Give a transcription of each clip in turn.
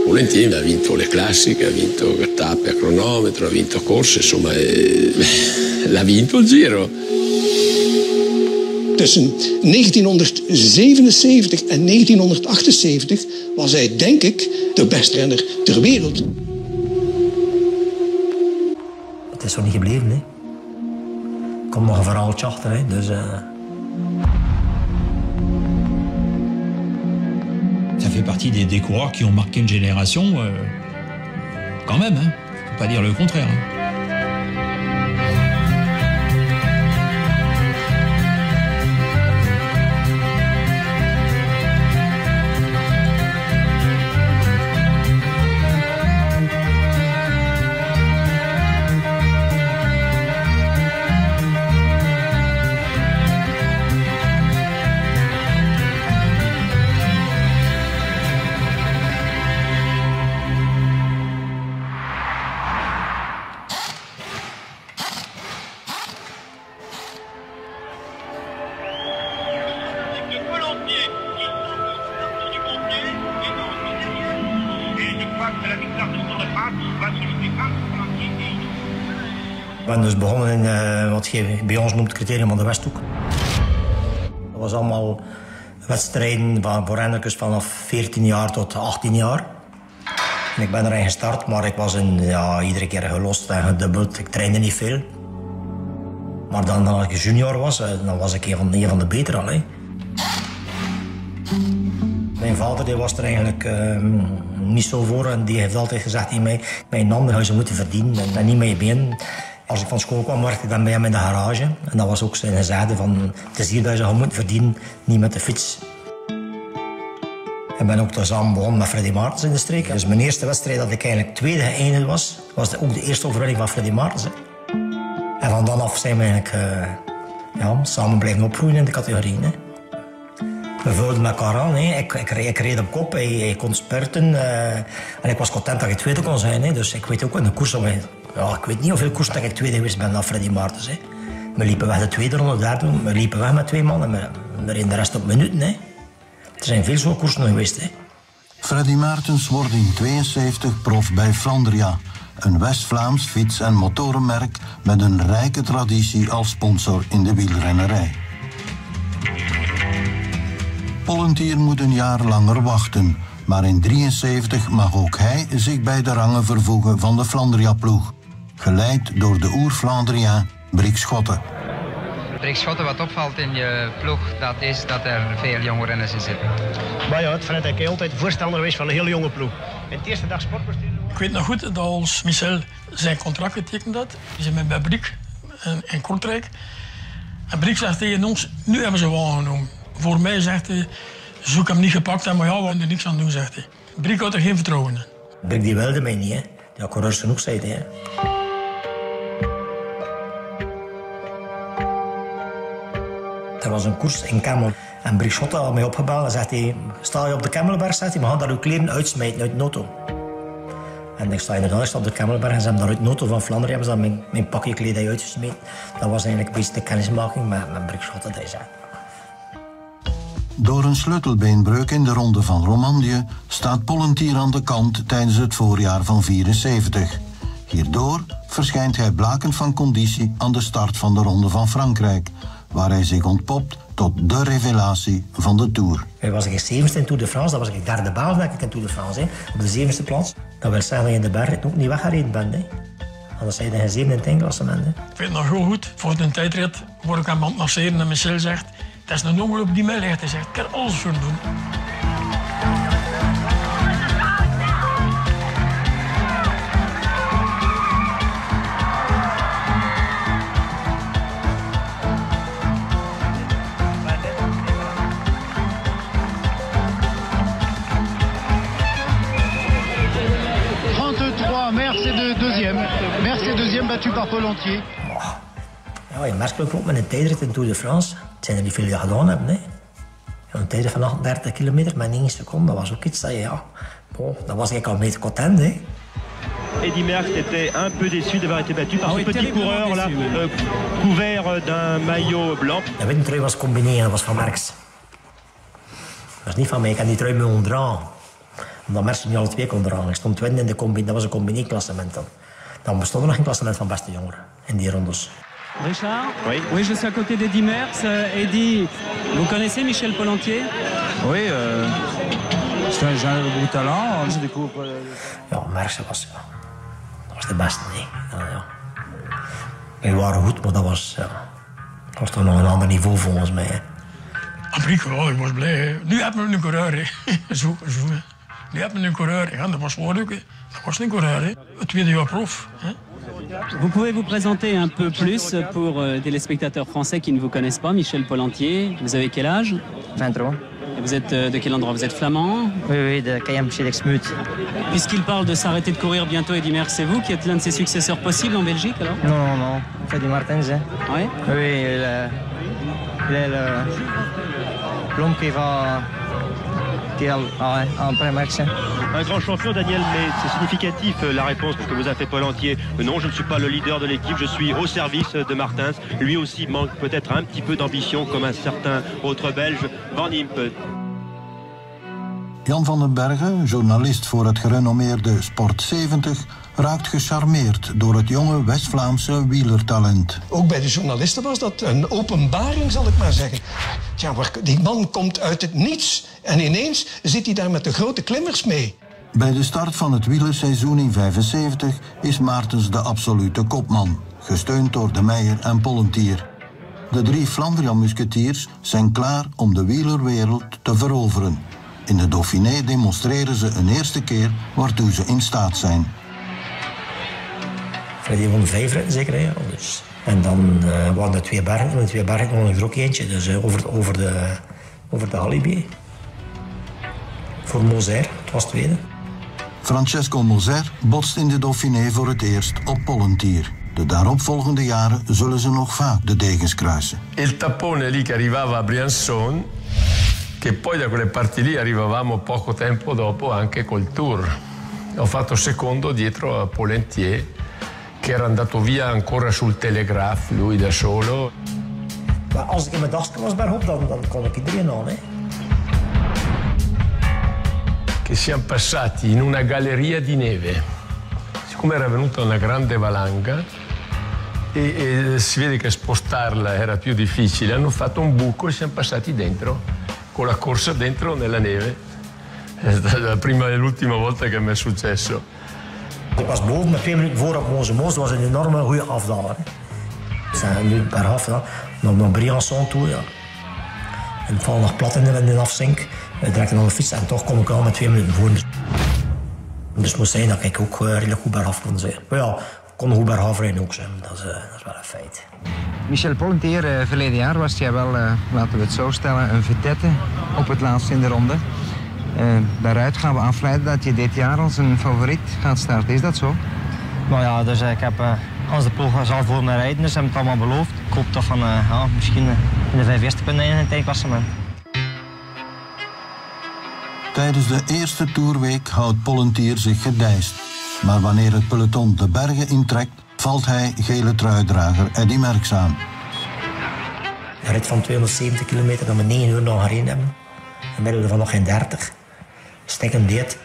Volentieri, ha vinto le classiche, ha vinto tappe a cronometro, ha vinto corse, insomma, l'ha vinto il Giro. Tussen 1977 en 1978 was hij, denk ik, de beste renner ter wereld. Het is zo niet gebleven, hè. Er komt nog een verhaaltje achter, hè. Dus, Ça fait partie des coureurs qui ont marqué une génération, quand même, hein. Faut pas dire le contraire. Hein. Ik ben dus begonnen in wat je bij ons noemt criterium aan de Westhoek. Dat was allemaal wedstrijden voor renners vanaf 14 jaar tot 18 jaar. En ik ben erin gestart, maar ik was iedere keer gelost en gedubbeld. Ik trainde niet veel. Maar dan als ik junior was, dan was ik een van de betere al. Hè. Mijn vader die was er eigenlijk niet zo voor en die heeft altijd gezegd in mij, met een ander huis moeten verdienen en niet met je been. Als ik van school kwam, werkte ik dan bij hem in de garage. En dat was ook zijn gezegde van, het is hier dat je moet verdienen, niet met de fiets. Ik ben ook samen begonnen met Freddy Maartens in de streek. Dus mijn eerste wedstrijd dat ik eigenlijk tweede geëindigd was, was ook de eerste overwinning van Freddy Maartens. Hè. En van dan af zijn we eigenlijk samen blijven opgroeien in de categorie. Hè. We vulden elkaar aan. Hè. Ik reed op kop, hij kon spurten. En ik was content dat ik tweede kon zijn. Hè. Dus ik weet ook in de koers, ik weet niet hoeveel koers dat ik tweede geweest ben dan Freddy Maartens. Hè. We liepen weg de tweede ronde, derde. We liepen weg met 2 man en we reden de rest op minuten. Hè. Er zijn veel zo'n koersen geweest. Hè. Freddy Maartens wordt in 1972 prof bij Flandria. Een West-Vlaams fiets- en motorenmerk met een rijke traditie als sponsor in de wielrennerij. Pollentier moet een jaar langer wachten, maar in 1973 mag ook hij zich bij de rangen vervoegen van de Flandria-ploeg. Geleid door de oer-Flandrien Brik Schotte. Brik Schotte, wat opvalt in je ploeg, dat is dat er veel jonge renners in zitten. Maar ja, het Fred is altijd voorstander geweest van een hele jonge ploeg. In de eerste dag sportbestuur. Ik weet nog goed dat als Michel zijn contract getekend had, die zijn met bij Brik in Kortrijk. En Brik zegt tegen ons, nu hebben ze wel aangenomen. Voor mij zegt hij, zoek hem niet gepakt, maar ja, we gaan er niks aan doen, zegt hij. Brik had er geen vertrouwen in. Brik die wilde mij niet, hè. Die had coureurs genoeg, zei hij. Hè. Er was een koers in Kemmel. En Brik Schotte had mij opgebeld en zegt hij, sta je op de Kemmelberg, zegt hij, maar ga daar uw kleren uitsmijten uit Noto. En ik sta inderdaad op de Kemmelberg en ze hebben daar uit Noto van Vlaanderen hebben ze dan mijn pakje kledij uitgesmeten. Dat was eigenlijk een beetje de kennismaking met Brik Schotte, dat hij zei. Door een sleutelbeenbreuk in de ronde van Romandie staat Pollentier aan de kant tijdens het voorjaar van 1974. Hierdoor verschijnt hij blakend van conditie aan de start van de Ronde van Frankrijk, waar hij zich ontpopt tot de revelatie van de Tour. Hij was ik 7e in Tour de France, dat was ik derde baas denk ik in Tour de France. Hè. Op de 7e plaats. Dat wil zeggen dat je in de berg ook niet weggereden bent. Hè. Anders zijn je geen 7e in het eindklassement. Ik weet nog heel goed, voor de tijdrit word ik aan het masseren en Michel zegt, het is een ongeluk die mij ligt. Hij zegt, ik kan alles voor doen. Merckx est deuxième, battu par Pollentier. Ja, je merkt ook met een tijdrit in Tour de France. Het zijn er niet veel die gedaan hebben. Hè. Een tijdrit van 38 kilometer met 9 seconden, dat was ook iets dat je, dat was eigenlijk al een beetje content. Hè. Eddy Merckx était un peu déçu d'avoir été battu par ce petit coureur là, couvert d'un maillot blanc. De witte trui was combineren, dat was van Merckx. Dat was niet van mij, ik had die trui mee onderdragen. Omdat Merckx niet alle twee kon dragen. Ik stond tweede in de combi, dat was een combiné-klassement dan. Dan bestond er nog geen klassement van beste jongeren in die rondes. Richard? Oui. Oui, je suis à côté d'Eddy Merckx. Eddy, vous connaissez Michel Pollentier? Oui, c'est un jeune de beau talent. Je découvre... Ja, Merckx was de beste, nee. Ja. Wij waren goed, maar dat was toch nog een ander niveau volgens mij. Ik was blij. Nu hebben we een coureur. Zo. Nu hebben we een coureur. Ja, dat was wel leuk. Dat was een coureur. Het tweede jaar prof. Vous pouvez vous présenter un peu plus pour des téléspectateurs français qui ne vous connaissent pas. Michel Pollentier, vous avez quel âge? 23. Et vous êtes de quel endroit? Vous êtes flamand? Oui, de KM chez Lexmut. Puisqu'il parle de s'arrêter de courir bientôt, Eddy Merckx, c'est vous qui êtes l'un de ses successeurs possibles en Belgique alors? Non. Freddy Martens. Hein. Oui? Oui, il est l'homme qui va... en pré-Merckx. Un grand champion, Daniel, mais c'est significatif la réponse que vous a fait Pollentier. Non, je ne suis pas le leader de l'équipe, je suis au service de Martens. Lui aussi manque peut-être un petit peu d'ambition, comme un certain autre Belge, Van Impe. Jan van den Bergen, journalist voor het gerenommeerde Sport 70, raakt gecharmeerd door het jonge West-Vlaamse wielertalent. Ook bij de journalisten was dat een openbaring, zal ik maar zeggen. Tja, die man komt uit het niets en ineens zit hij daar met de grote klimmers mee. Bij de start van het wielerseizoen in 1975 is Maartens de absolute kopman, gesteund door De Meijer en Pollentier. De 3 Flandrian-musketiers zijn klaar om de wielerwereld te veroveren. In de Dauphiné demonstreren ze een eerste keer waartoe ze in staat zijn. Freddy won 5 ritten zeker, ja. Dus. En dan waren er 2 bergen. En de 2 bergen won er ook eentje. Dus over de Galibier. Voor Moser, het was tweede. Francesco Moser botst in de Dauphiné voor het eerst op Pollentier. De daaropvolgende jaren zullen ze nog vaak de degens kruisen. Il tappone lì che arrivava a Briançon, che poi da quelle parti lì arrivavamo poco tempo dopo anche col Tour. Ho fatto secondo dietro a Pollentier, che era andato via ancora sul Telegraph, lui da solo. Maar als ik in mijn dagje was bergop, dan kon ik iedereen aan, hè. Che siamo passati in una galleria di neve. Siccome era venuta una grande valanga e si vede che spostarla era più difficile, hanno fatto un buco e siamo passati dentro, con la corsa dentro nella neve. È stata la prima e l'ultima volta che mi è successo. Ik was boven met 2 minuten voor op Moze. Moze was een enorme goede afdaler. We zijn nu bergaf naar Briançon toe. Ja. En het valt nog plat in de afzink. Direct naar de fiets en toch kom ik al met 2 minuten voor. Dus het moest zijn dat ik ook redelijk goed bergaf kon zijn. Maar ja, ik kon goed bergaf rijden ook zijn. Dat is wel een feit. Michel Pollentier, verleden jaar was jij wel, laten we het zo stellen, een vedette op het laatst in de ronde. Daaruit gaan we afleiden dat je dit jaar als een favoriet gaat starten. Is dat zo? Nou ja, dus ik heb als de ploeg zal voor me rijden, dus hebben het allemaal beloofd. Ik hoop toch van misschien in de 5 eerste kunnen in het eindklassement. Tijdens de eerste toerweek houdt Pollentier zich gedijst. Maar wanneer het peloton de bergen intrekt, valt hij gele truidrager Eddy Merckx aan. Een rit van 270 kilometer dat we 9 uur nog gereden hebben. En middel van nog geen 30. Stikken deed.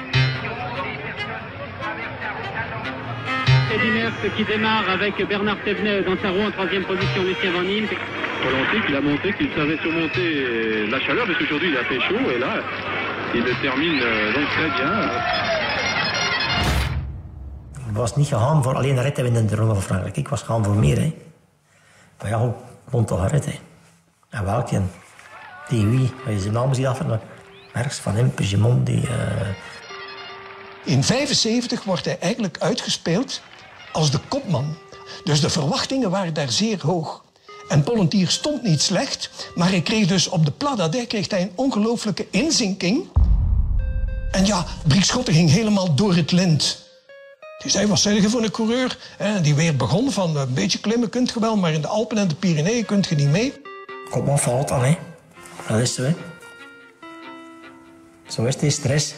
Eddy Merckx qui démarre avec Bernard Thévenet dans sa roue en 3e position, Lucien Van Impe. Pollentier qu'il a montré qu'il savait surmonter la chaleur parce qu'aujourd'hui il a fait chaud et là il termine donc très bien. Ik was niet gegaan voor alleen een rit te winnen in de Ronde van Frankrijk. Ik was gegaan voor meer. Hè. Maar ja, ik won toch een rit. Hè. En welke? Die wie? Als je zijn naam ziet af, Merckx, Van Impe, Gimond, die... In 1975 wordt hij eigenlijk uitgespeeld als de kopman. Dus de verwachtingen waren daar zeer hoog. En Pollentier stond niet slecht, maar hij kreeg dus op de Pla d'Adet kreeg hij een ongelooflijke inzinking. En ja, Briek Schotten ging helemaal door het lint. Die zei, wat zei je voor een coureur? Die weer begon van een beetje klimmen kunt je wel, maar in de Alpen en de Pyreneeën kunt je niet mee. Kopman valt dan, hè. Dat is zo, hè. Zo is die stress.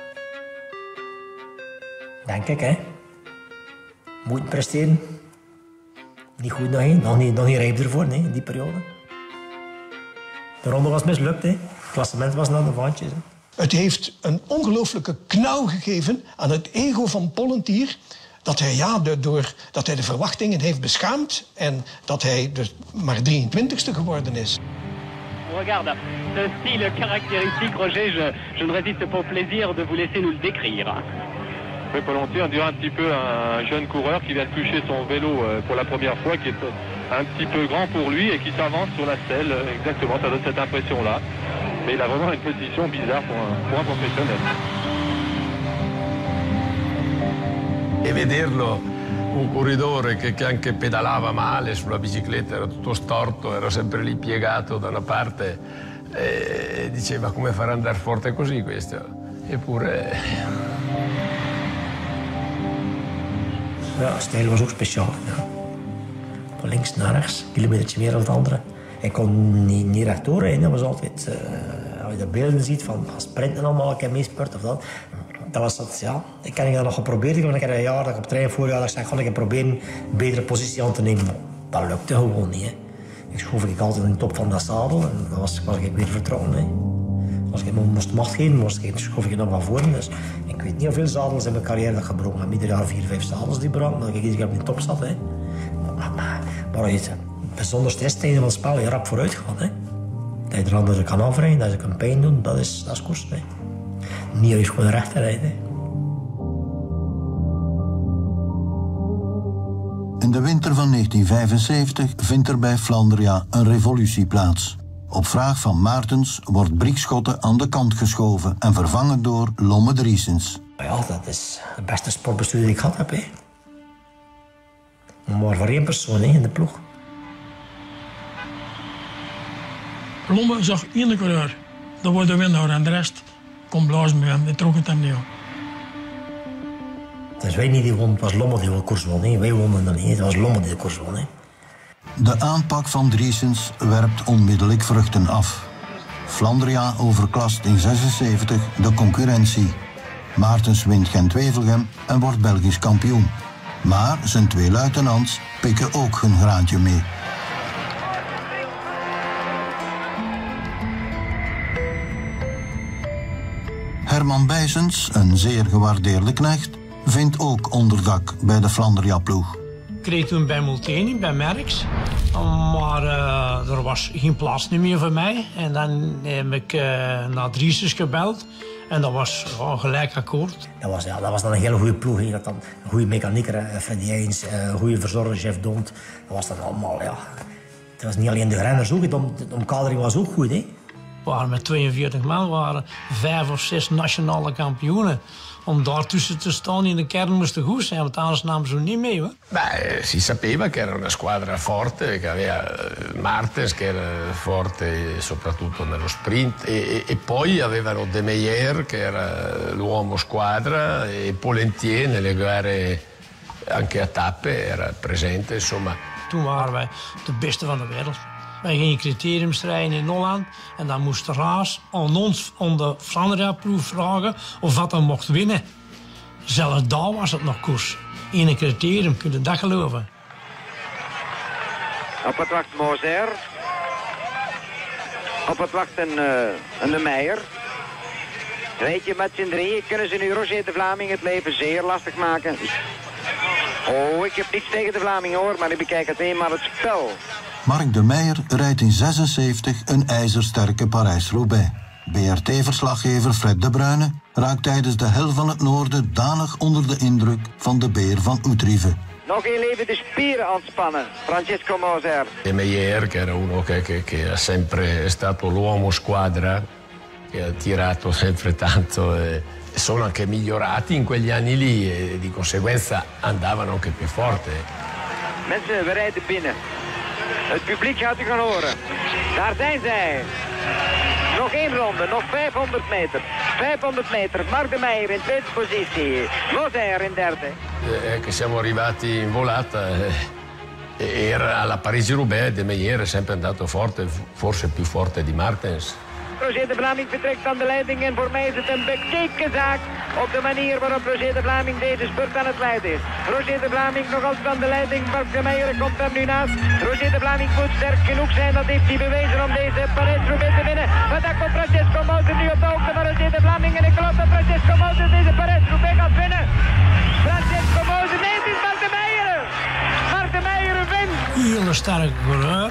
Denk ik, hè. Moet presteren. Niet goed nog heen, nog niet rijp ervoor, nee, in die periode. De ronde was mislukt, hè. Het klassement was naar de vaantjes. Hè. Het heeft een ongelooflijke knauw gegeven aan het ego van Pollentier. Dat hij, dat hij de verwachtingen heeft beschaamd en dat hij dus maar 23e geworden is. Regarde, ce style caractéristique, Roger, je ne résiste pas au plaisir de vous laisser nous le décrire. Oui, Pollentier, on dirait un petit peu un jeune coureur qui vient de toucher son vélo pour la première fois, qui est un petit peu grand pour lui et qui s'avance sur la selle. Exactement, ça donne cette impression-là. Mais il a vraiment une position bizarre pour un professionnel. E vederlo, un corridore che anche pedalava male sulla bicicletta, era tutto storto, era sempre lì piegato da una parte e diceva come farà andare forte così questo. Eppure... Ja, stijl was ook speciaal. Ja. Van links naar rechts, een kilometertje meer dan het andere. Hij kon niet rechtdoor rijden, dat was altijd... als je de beelden ziet van sprinten allemaal, ik heb meespurt of dat... Dat was dat, ja. Ik heb dat nog geprobeerd. Want ik heb een jaar dat ik op trein voorjaar dat ik zei, ik proberen een betere positie aan te nemen. Dat lukte gewoon niet. Hè. Ik schoof altijd in de top van dat zadel en dan was ik weer vertrokken. Hè. Als ik moest macht geven, schoof ik nog van voren. Dus ik weet niet hoeveel zadels in mijn carrière dat gebroken. Ik heb ieder jaar 4, 5 zadels die brak, dat ik iedere keer op de top zat. Hè. Maar je bijzonder stresstijden van het spel, je rap vooruit gaat. Hè. Dat je er anderen kan afrijden, dat je kan pijn doen, dat is kost. Hè. Niet eens gewoon recht te rijden. In de winter van 1975 vindt er bij Flandria een revolutie plaats. Op vraag van Maartens wordt Briekschotte aan de kant geschoven en vervangen door Lomme Driesens. Ja, dat is de beste sportbestuur die ik gehad heb. Hè. Maar voor 1 persoon in de ploeg. Lomme zag 1 coureur. Dat wordt de winnaar en de rest kon blazen bij hem. Die trok het hem niet op. Het is wij niet die won, het was Lomme die de koers won. Hè. Wij wonnen dan niet, het was Lomme die de koers won. Hè. De aanpak van Driesens werpt onmiddellijk vruchten af. Flandria overklast in 1976 de concurrentie. Maartens wint Gent-Wevelgem en wordt Belgisch kampioen. Maar zijn 2 luitenants pikken ook hun graantje mee. Herman Bijsens, een zeer gewaardeerde knecht, vindt ook onderdak bij de Flandria-ploeg. Ik kreeg toen bij Molteni, bij Merckx, maar er was geen plaats meer voor mij. En dan heb ik naar Driesens gebeld en dat was gelijk akkoord. Dat was dan een hele goede ploeg. Je had dan een goede mechanieker, Freddy Eins, een goede verzorger, Jeff Dont. Dat was dan allemaal, ja. Het was niet alleen de renners, ook, de omkadering was ook goed, hè. We waren met 42 man, waren 5 of 6 nationale kampioenen. Om daartussen te staan in de kern moest het goed zijn, want anders namen ze niet mee. Hoor. Beh, si sapeva che era una squadra forte, che aveva Maartens che era forte soprattutto nello sprint e poi avevano De Meyer che era l'uomo squadra e Pollentier nelle gare anche a tappe era presente, insomma. Toen waren wij de beste van de wereld. Wij gingen criteriums rijden in Holland en dan moest de Raas aan ons, aan de Flandria-ploeg vragen of wat dan mocht winnen. Zelfs daar was het nog koers. In een criterium, kun je dat geloven. Op het wacht Moser. Op het wacht een De Meijer. Weet je, met z'n drieën kunnen ze nu Roger de Vlaming het leven zeer lastig maken. Oh, ik heb niets tegen de Vlamingen hoor, maar ik bekijk alleen maar het spel. Mark de Meijer rijdt in 1976 een ijzersterke Parijs-Roubaix. BRT-verslaggever Fred de Bruyne raakt tijdens de Hel van het Noorden danig onder de indruk van de beer van Utrive. Nog heel even de spieren aanspannen, Francesco Moser. De Meyer, che era uno che ha sempre stato l'uomo squadra, che ha tirato sempre tanto, sono anche migliorati in quegli anni lì e di conseguenza andavano anche più forte. Mensen, we rijden binnen. Het publiek gaat u gaan horen. Daar zijn zij. Nog 1 ronde, nog 500 meter. 500 meter, Mark de Meijer in tweede positie. Moser in derde. Che siamo arrivati in volata. Era alla Parigi-Roubaix, De Meyer è sempre andato forte, forse più forte di Maartens. Roger de Vlaming vertrekt aan de leiding en voor mij is het een bekeken zaak op de manier waarop Roger de Vlaming deze spurt aan het leiden is. Roger de Vlaming nog altijd aan de leiding, Mark de Meijer komt hem nu naast. Roger de Vlaming moet sterk genoeg zijn, dat heeft hij bewezen om deze Parijs-Roubaix te winnen. Maar daar komt Francesco Moser nu op de hoogte van Roger de Vlaming en ik geloof dat Francesco Moser deze Parijs-Roubaix gaat winnen. Francesco Moser, nee, het is Mark de Meijer. Mark de Meijer wint. Heel sterke coureur.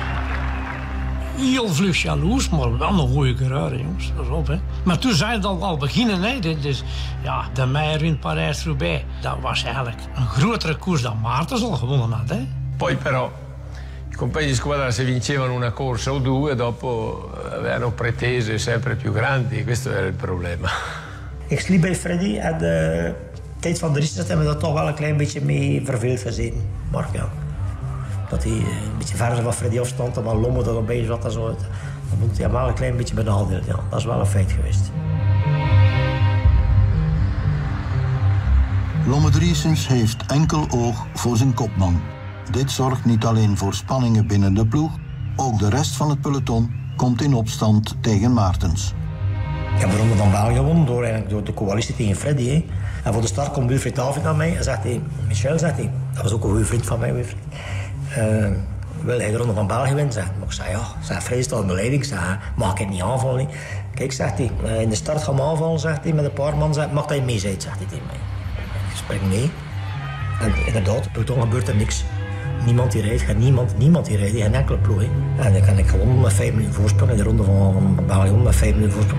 Heel vlug jaloers, maar wel een goede coureur, jongens. Dat is op, hè. Maar toen zei het al beginnen, hè. Dus, ja, de Meijer in Parijs-Roubaix, dat was eigenlijk een grotere koers dan Maartens al gewonnen had, hè. Poi però i compagni di squadra se vincevano una corsa o due, dopo avevano pretese sempre più grandi, questo era il problema. Ik sliep bij Freddy en de tijd van de rit hebben we dat toch wel een klein beetje mee verveeld gezeten. Maar ja, dat hij een beetje verder van Freddy afstand en dan Lomme dat erbij zat en zo. Dan moet hij wel een klein beetje benadeeld. Ja, dat is wel een feit geweest. Lomme Driessens heeft enkel oog voor zijn kopman. Dit zorgt niet alleen voor spanningen binnen de ploeg, ook de rest van het peloton komt in opstand tegen Maartens. Ik heb de Ronde van België gewonnen door de coalitie tegen Freddy. Hè. En voor de start komt Wilfried David naar mij en zegt hij, Michel, zegt hij, dat was ook een goede vriend van mij, Wilfried. Wil hij de Ronde van België winnen? Maar ik zei, ja, zei, Freddy staat in de leiding. Ik zei, mag ik het niet aanvallen? Kijk, zegt hij, in de start gaan we aanvallen, zegt hij, met een paar man, zegt, mag dat je mee zijn, zegt hij tegen mij. Ik spring mee. En inderdaad, het peloton gebeurt er niks. Niemand die rijdt, niemand die rijdt, geen enkele ploeg. Hè. En dan kan ik gewonnen met 5 minuten voorsprong in de Ronde van België met 5 minuten voorsprong.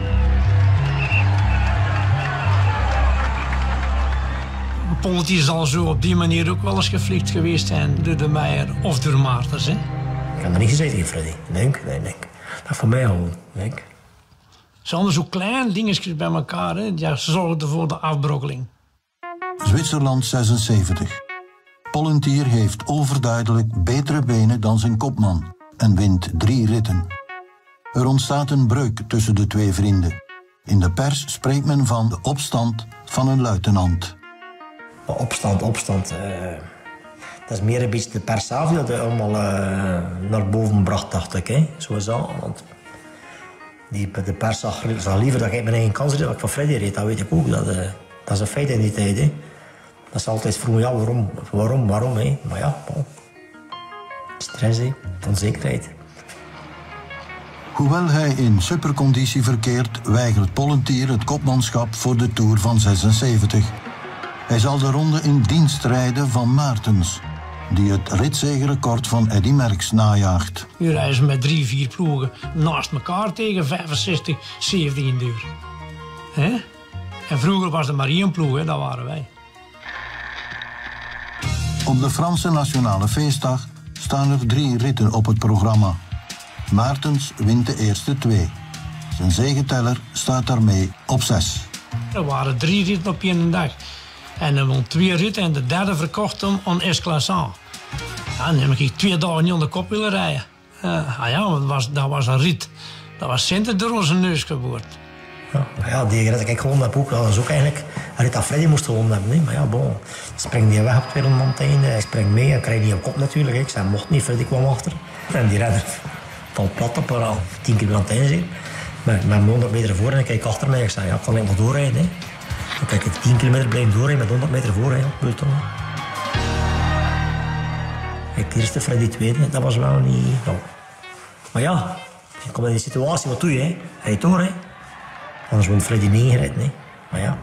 Pollentier zal zo op die manier ook wel eens geflikt geweest zijn door de Meijer of door Maartens. Hè? Ik heb er niet gezeten, Freddy. Denk. Dat voor mij al, denk. Het zijn allemaal zo kleine dingetjes bij elkaar, hè? Die zorgden voor de afbrokkeling. Zwitserland 76. Pollentier heeft overduidelijk betere benen dan zijn kopman en wint 3 ritten. Er ontstaat een breuk tussen de twee vrienden. In de pers spreekt men van de opstand van een luitenant. Opstand. Dat is meer een beetje de pers zelf die dat allemaal naar boven bracht, dacht ik. Hè. Zo is dat. Want de pers zag liever dat ik mijn eigen kans reed dan ik van Freddy reed. Dat weet ik ook. Dat is een feit in die tijd. Hè. Dat is altijd vroegen, ja, waarom, hè. Maar ja, bon. Stress, hè. Onzekerheid. Hoewel hij in superconditie verkeert, weigert Pollentier het kopmanschap voor de Tour van 76. Hij zal de ronde in dienst rijden van Maartens, die het ritzegerecord van Eddy Merckx najaagt. Nu rijden ze met 3-4 ploegen naast elkaar tegen 65, 70 in de uur. Hè? En vroeger was er maar 1 ploeg, hè? Dat waren wij. Op de Franse Nationale Feestdag staan er 3 ritten op het programma. Maartens wint de eerste 2. Zijn zegeteller staat daarmee op 6. Er waren 3 ritten op 1 dag. En hij won 2 ritten en de derde verkocht hem aan Esclassant. Ja, dan heb ik 2 dagen niet aan de kop willen rijden. Dat was een rit. Dat was centen door onze neus geboord. Ja, die rit dat ik gewonnen heb ook, dat was ook eigenlijk een rit dat Freddy moest gewonnen hebben. Nee. Maar ja, bon, springt die weg op 200 man einde. Hij springt mee en krijgt niet op kop natuurlijk. Ik zei, mocht niet, Freddy kwam achter. En die renner valt plat op, al 10 keer aan het einde zitten. Met 100 meter voor en ik kijk achter mij. Ik zei, ja, kan ik nog doorrijden? Hè? Dan kan ik 10 kilometer blijven doorrijden met 100 meter voorrijden op het peloton. Kijk, de eerste Freddy tweede, dat was wel niet... Nou. Maar ja, je komt in die situatie, wat doe je? Hè? Rijd door, hè? Anders wordt Freddy niet gereden, hè? Maar ja.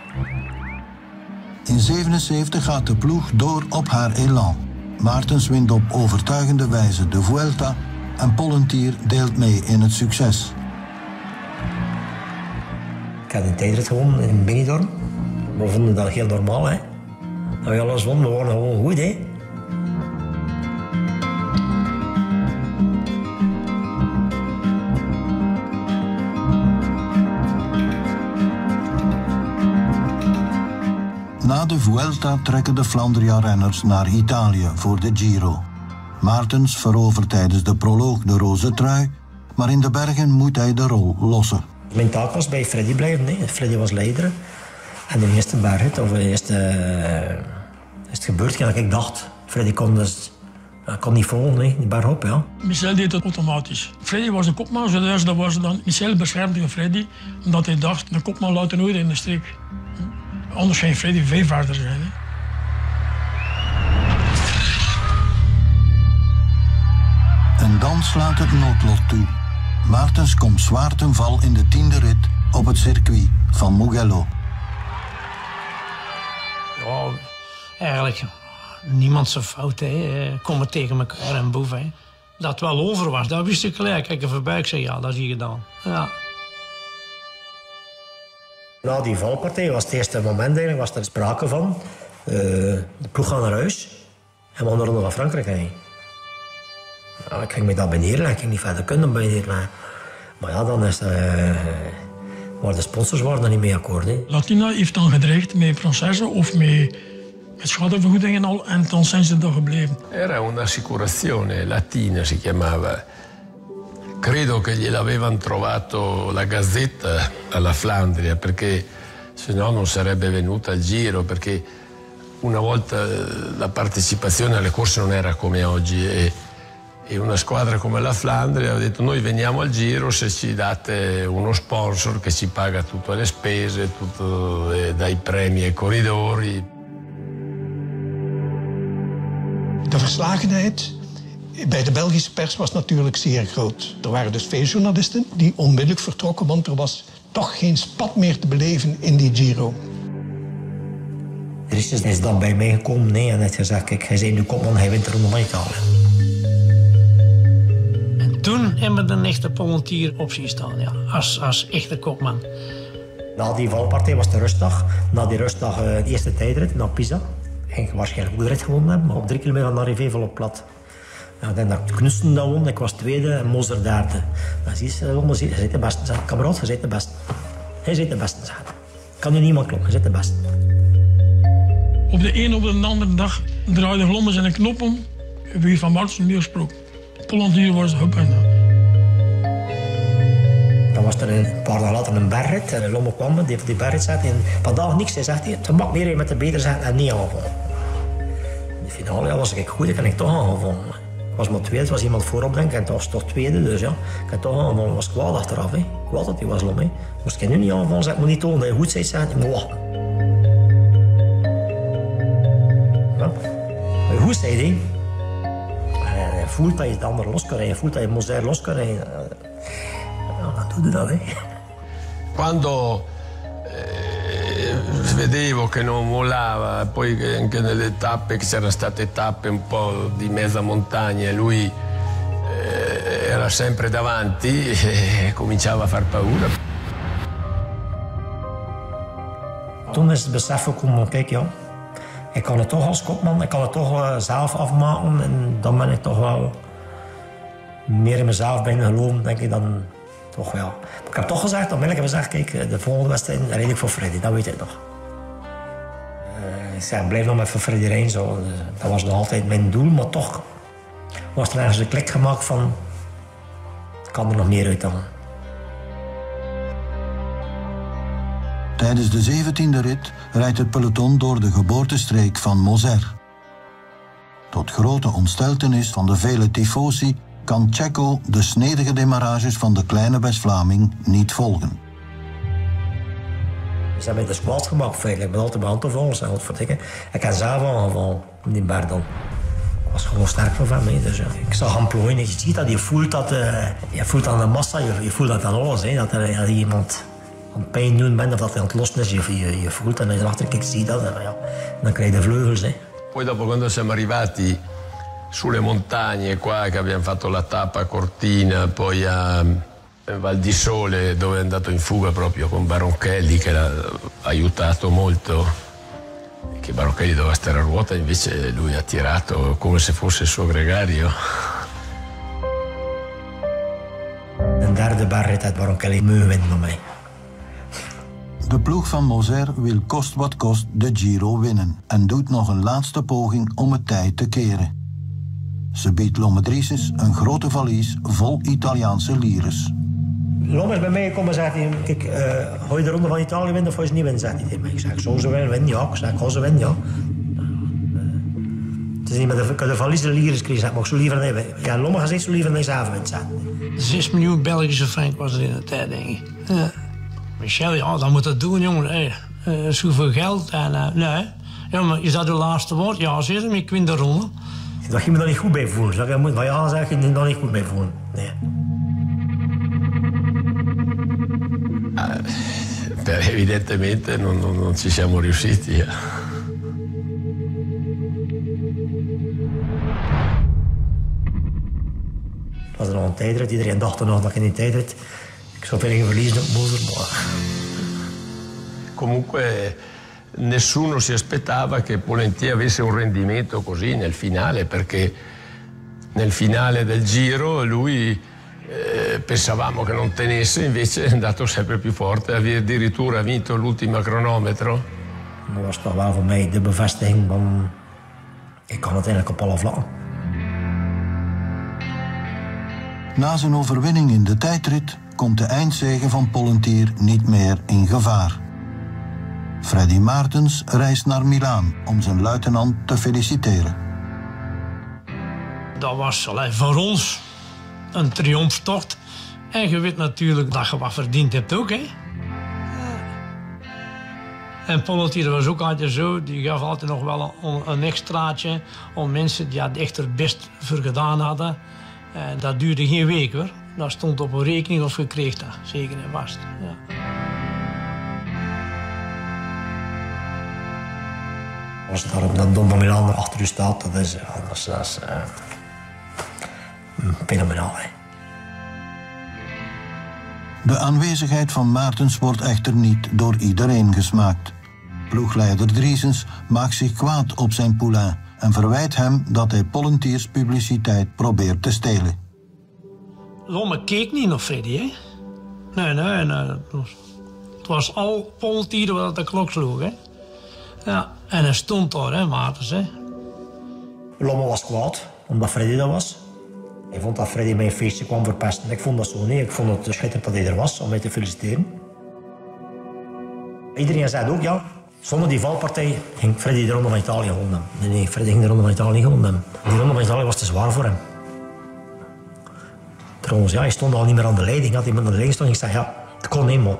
In 77 gaat de ploeg door op haar elan. Maartens wint op overtuigende wijze de Vuelta en Pollentier deelt mee in het succes. Ik had een tijdrit gewonnen in Benidorm. We vonden dat heel normaal, hè. Dat we alles wonnen, we waren gewoon goed, hè. Na de Vuelta trekken de Flandria-renners naar Italië voor de Giro. Maartens verovert tijdens de proloog de roze trui, maar in de bergen moet hij de rol lossen. Mijn taak was bij Freddy blijven. Nee. Freddy was leider. En de eerste bergrit, of de eerste... is het gebeurd dat ik dacht. Freddy kon dus Ik kon niet volgen, nee, die bergop, ja. Michel deed het automatisch. Freddy was de kopman, dus dat was dan Michel beschermde Freddy, omdat hij dacht, de kopman laat nooit in de steek. Anders ging Freddy veel verder zijn. Hè. En dan slaat het noodlot toe. Maartens komt zwaar ten val in de 10e rit op het circuit van Mugello. Ja, eigenlijk niemand zijn fout. Komen tegen elkaar en boef. Hè. Dat het wel over was, dat wist ik gelijk. Kijk er voorbij, ik zei ja, dat is hier gedaan. Ja. Na die valpartij was het eerste moment eigenlijk, was er sprake van. De ploeg gaat naar huis en we gaan de Ronde van Frankrijk rijden. Ja, ik ging me dat beneden, ik ging niet verder kunnen beneden. Maar ja, dan is maar de sponsors waren er niet mee akkoord. Hè. Latina heeft dan gedreigd met processen of met schadevergoedingen al en dan zijn ze er gebleven. Era un'assicurazione Latina, si chiamava. Credo che gliel'avevano trovato la Gazzetta alla Flandria, perché se no non sarebbe venuta al Giro, perché una volta la partecipazione alle corse non era come oggi e una squadra come la Flandria ha detto noi veniamo al Giro se ci date uno sponsor che ci paga tutte le spese, tutto, dai premi ai corridori. De verslagenheid bij de Belgische pers was natuurlijk zeer groot. Er waren dus veel journalisten die onmiddellijk vertrokken, want er was toch geen spat meer te beleven in die Giro. Christus is dan bij mij gekomen en heeft gezegd, kijk, hij zei nu kopman, hij wint de Ronde van Italië. En toen hebben we de echte Pollentier op zien staan, ja, als echte kopman. Na die valpartij was de rustdag. Na die rustdag de eerste tijdrit naar Pisa. Ging waarschijnlijk ook de rit gewonnen hebben, maar op 3 kilometer van arrivé vol op plat. Ja, ik denk dat Knudsen dat won, ik was tweede en Moser derde. Dan zie je, je bent de beste. Kameraad, je bent de beste. Hij bent de beste. Kan nu niemand kloppen, je bent de beste. Op de een of de andere dag draaide Lommers en een knop om. Wie van Martens niet gesproken. Pollentier was hup en dat. Dan was er een paar dagen later een bergrit en Lommel kwam, die op die bergrit zat en vandaag niks. Hij zegt, het mag meer met de beter zijn en niet aanvallen. In de finale was ik goed, dan kan ik toch aanvallen. Ik was maar tweede, er was iemand voorop denk ik en het was toch tweede, dus ja, ik kan toch aanvallen. Ik was kwaad achteraf, hè. Kwaad dat hij was Lom, hè. Moest ik nu niet aanvallen, zeg ik moet niet tonen dat je goed bent, zeg ik moet wachten. Ja. Maar je goed bent, hè. Je voelt dat je de ander los kan rijden, je voelt dat je Moser los kan rijden. Ja, dan doe je dat, hè. Quando vedevo che non mollava, poi anche nelle tappe, che c'erano state tappe un po' di mezza montagna, lui era sempre davanti e cominciava a far paura. Toen is het besef gekomen, kijk ja, ik kan het toch als kopman, ik kan het toch zelf afmaken en dan ben ik toch wel meer in mezelf ben geloven, denk ik dan toch ja. Ik heb toch gezegd, onmiddellijk heb ik gezegd, kijk, de volgende wedstrijd rijd ik voor Freddy, dat weet ik nog. Ik zei, blijf nog met voor Freddy rijden, zo. Dat was nog altijd mijn doel, maar toch was er ergens een klik gemaakt van, ik kan er nog meer uit halen. Tijdens de 17e rit rijdt het peloton door de geboortestreek van Moser. Tot grote ontsteltenis van de vele tifosi kan Checo de snedige demarages van de kleine West-Vlaming niet volgen. Ze hebben de squad gemaakt feitelijk. Ik ben altijd bij hand te volgen. Ik heb zelf aangevallen in die berg dan. Ik was gewoon sterk van mij. Dus ja. Ik zag hem plooien. Je ziet dat, je voelt dat, je voelt aan de massa, je voelt dat aan alles. Hè. Dat er iemand aan het pijn doen bent of dat hij aan het lossen is. Je voelt en als je erachter kijkt, zie je dat. En, ja. Dan krijg je de vleugels. Hè. Poi dopo quando siamo arrivati sulle montagne qua che abbiamo fatto la tappa a Cortina, poi a Val di Sole dove è andato in fuga proprio con Baronchelli che l'ha aiutato molto, che Baronchelli doveva stare a ruota, invece lui ha tirato come se fosse il suo gregario. De derde bergrit had Baronchelli mogen winnen van mij. De ploeg van Moser wil kost wat kost de Giro winnen en doet nog een laatste poging om het tij te keren. Ze biedt Lomedrisis een grote valies vol Italiaanse lires. Lom is bij mij gekomen en zegt hij, kijk, ga je de Ronde van Italië winnen of ga je ze niet winnen, zegt hij tegen mij. Ik zeg, zo ze winnen, ja. Ik zeg, ga ze winnen, ja. Het is niet met de verliezen lieren gekregen, maar ik zou liever hebben. Ja, Lomme gezegd, zo liever naar Zavenwind zetten. 6 miljoen Belgische frank was er in de tijd, denk ik. Ja. Michel, ja, dat moet dat doen, jongen. Hey, zoveel geld en nee. Ja, maar is dat de laatste woord? Ja, zeg maar ik win de ronde. Dat je me daar niet goed bij voelen. Zeg, je moet van ja zeggen, je er niet goed bij voelen. Nee. Evidentemente non ci siamo riusciti. Ja. Het was er nog een tijdrit. Iedereen dacht nog dat ik in die tijdrit... Ik zou veel verliezen op Moser, maar... Comunque nessuno si aspettava che Pollentier avesse un rendimento così nel finale, perché nel finale del Giro lui pensavamo che non tenesse, invece è andato sempre più forte, addirittura vinto l'ultimo cronometro. Dat was toch wel voor mij de bevestiging van... Ik kan het eigenlijk op alle vlakken. Na zijn overwinning in de tijdrit komt de eindzege van Pollentier niet meer in gevaar. Freddy Maartens reist naar Milaan om zijn luitenant te feliciteren. Dat was voor ons een triomftocht. En je weet natuurlijk dat je wat verdiend hebt ook, hè. En Pollentier was ook altijd zo, die gaf altijd nog wel een extraatje om mensen die het echt er best voor gedaan hadden. En dat duurde geen week, hoor. Dat stond op een rekening of je kreeg dat, zeker en vast. Ja. Als je daar op dat Don Milan achter je staat, dat is fenomenaal. Hè. De aanwezigheid van Maartens wordt echter niet door iedereen gesmaakt. Ploegleider Driesens maakt zich kwaad op zijn poulain en verwijt hem dat hij Pollentiers publiciteit probeert te stelen. Lomme keek niet naar Freddy, hè? Nee. Het was al Pollentier wat de klok sloeg, hè? Ja, en hij stond daar, hè, Maartens, hè? Lomme was kwaad, omdat Freddy dat was. Hij vond dat Freddy mijn feestje kwam verpesten. Ik vond dat zo niet. Ik vond het schitterend dat hij er was om mij te feliciteren. Iedereen zei ook, ja, zonder die valpartij ging Freddy de Ronde van Italië gewonnen. Nee, Freddy ging de Ronde van Italië gewonnen. Die Ronde van Italië was te zwaar voor hem. Trouwens, ja, hij stond al niet meer aan de leiding. Had iemand aan de leiding stond, ik zei, ja, het kon niet, maar...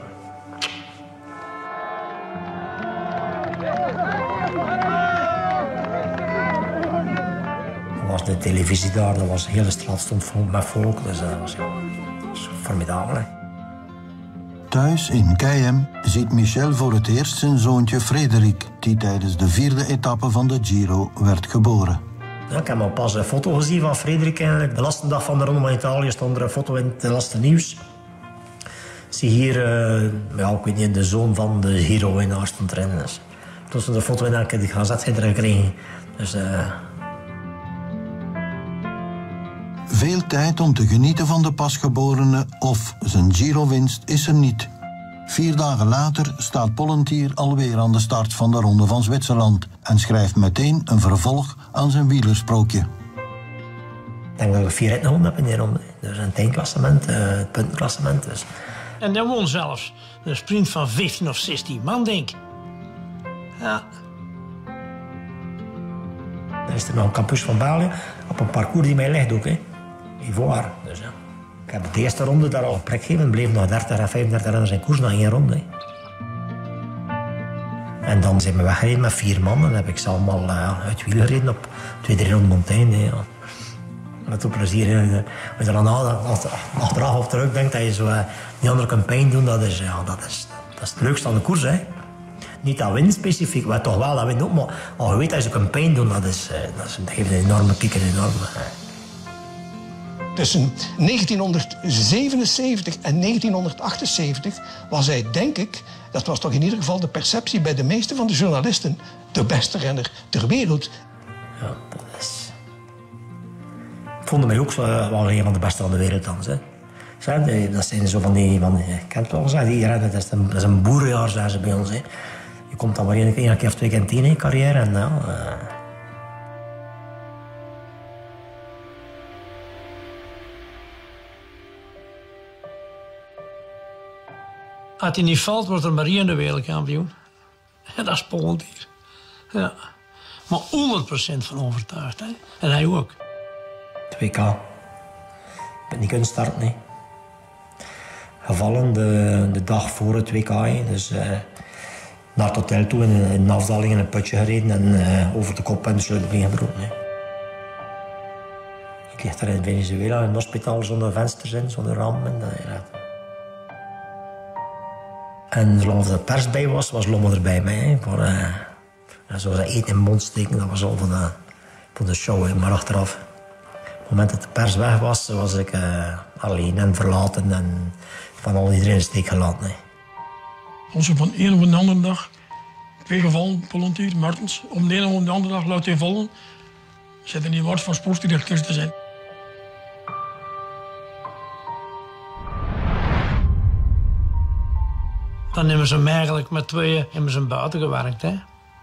De televisie daar, de hele straat stond vol met volk, dus dat was formidabel. Hè. Thuis in Keihem ziet Michel voor het eerst zijn zoontje Frederik, die tijdens de 4e etappe van de Giro werd geboren. Ja, ik heb al pas een foto gezien van Frederik eigenlijk. De laatste dag van de Ronde van Italië stond er een foto in het laatste nieuws. Zie hier, ja, ik weet niet, de zoon van de Giro-winnaar stond erin. Dus. Toen ze de foto in elke gazet gekregen. Dus... Veel tijd om te genieten van de pasgeborene of zijn Giro-winst is er niet. 4 dagen later staat Pollentier alweer aan de start van de Ronde van Zwitserland en schrijft meteen een vervolg aan zijn wielersprookje. Ik denk dat we 4 ritten gewonnen hebben in die ronde. Dus een tijdklassement, het puntenklassement. Dus. En hij won zelfs een sprint van 15 of 16 man, denk ik. Ja. Dan is er nog een campus van België op een parcours die mij ligt ook, hè. Ivoire. Dus, ja. Ik heb de eerste ronde daar al een plek gegeven. Bleef nog 30 en 35 renners in koers na 1 ronde. Hè. En dan zijn we weggereden met 4 man. Dan heb ik ze allemaal uit wiel gereden op 2-3 ronden Montaigne. Hè, ja. Met veel plezier. Hè. Als je er dan achteraf op terugdenkt dat je zo die andere kan pijn doen, dat is het leukste aan de koers. Hè. Niet dat winnen specifiek, maar toch wel dat winnen ook. Maar als je weet dat je kan pijn doen, dat geeft een enorme kick en enorme... Tussen 1977 en 1978 was hij, denk ik, dat was toch in ieder geval de perceptie bij de meeste van de journalisten, de beste renner ter wereld. Ja, dat is... Ik vond mij ook wel een van de beste van de wereld dan. Hè. Dat zijn zo van die... Ik ken het wel, die rennen, dat is een boerenjaar, zeggen ze bij ons. Hè. Je komt dan maar 1 keer of 2 keer in 10 in je carrière en ja... Als hij niet valt, wordt er maar 1 wereldkampioen. En dat is Pollentier. Ja. Maar 100% van overtuigd. Hè? En hij ook. 2K. Ik ben niet kunnen starten. Nee. Gevallen de dag voor het WK. Dus naar het hotel toe in een afdaling in een putje gereden en over de kop en de sleutelbeen gebroken. Nee. Ik lig daar in Venezuela in een hospitaal zonder vensters in, zonder ramen. En zolang er de pers bij was Lommel er bij mij. Zoals dat eten in de mond steken, dat was al voor de show. Hè. Maar achteraf, op het moment dat de pers weg was ik alleen en verlaten en van al iedereen een steek gelaten. Hè. Als je van de ene op de andere dag 2 gevallen, Pollentier, Martens, op de ene op de andere dag laat hij vallen, zit er niet waard van sportdirecteur te zijn. Dan hebben ze hem eigenlijk met 2 buiten gewerkt. Hè.